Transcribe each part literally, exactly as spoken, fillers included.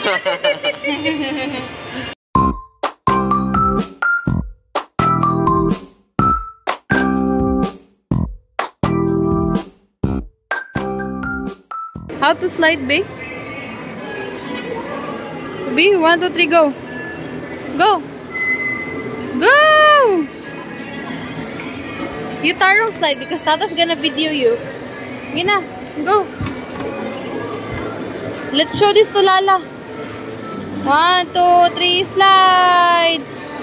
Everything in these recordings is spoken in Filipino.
How to slide, B? B, one, two, three, go. Go. Go! You tarong slide because Tata's gonna video you. Gina, go. Let's show this to Lala. One, two, three, slide.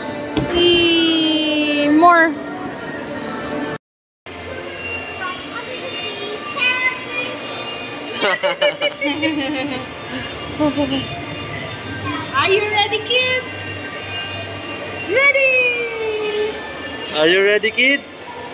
Eee, more. Are you ready, kids? Ready? Are you ready, kids?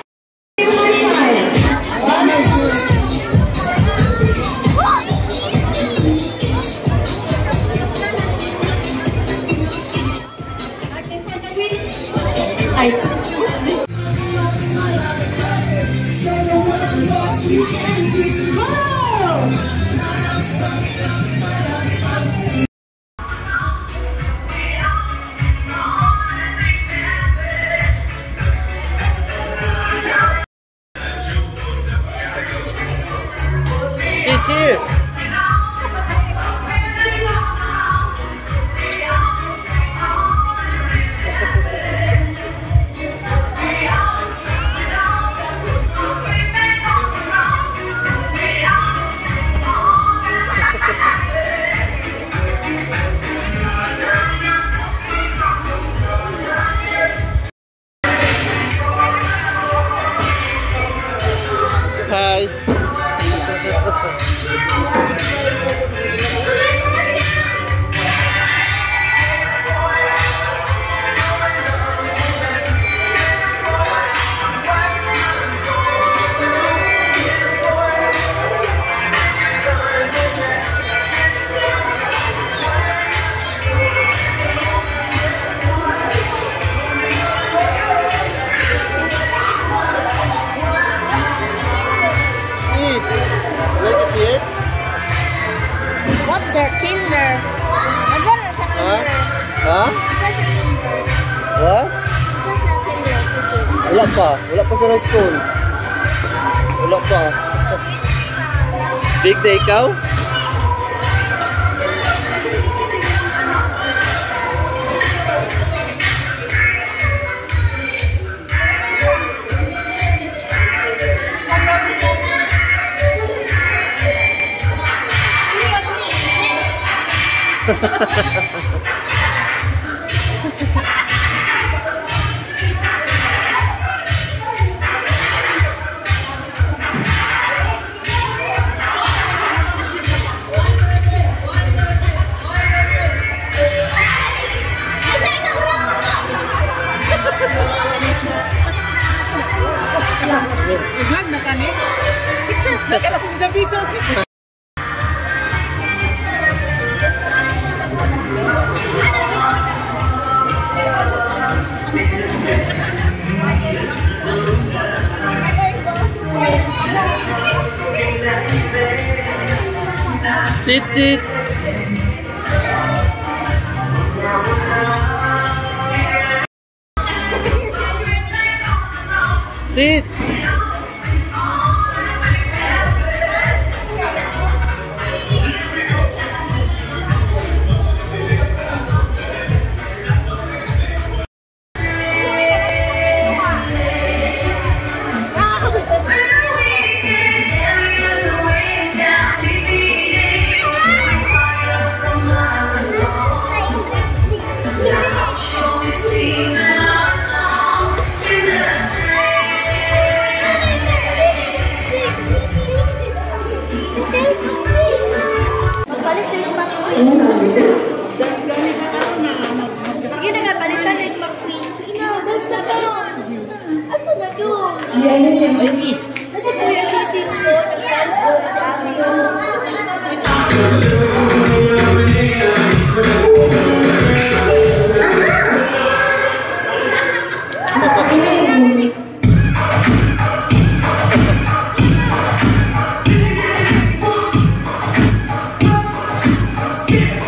Cheer! Hi! What's a Kinder? What's a Kinder? Huh? What's a Kinder? What? What's a Kinder? Wala pa. Wala pa sa school. Wala pa. Big day ikaw? I-vlog na kani? Picture na ka na kung sa piso. Sit, sit. Sit. Sige na nga, palitan yung McQueen. Sige na, dance na ka. Ano na doon? Nasa kuya si Sitcho, nag-dance ko si ate yun. Yeah.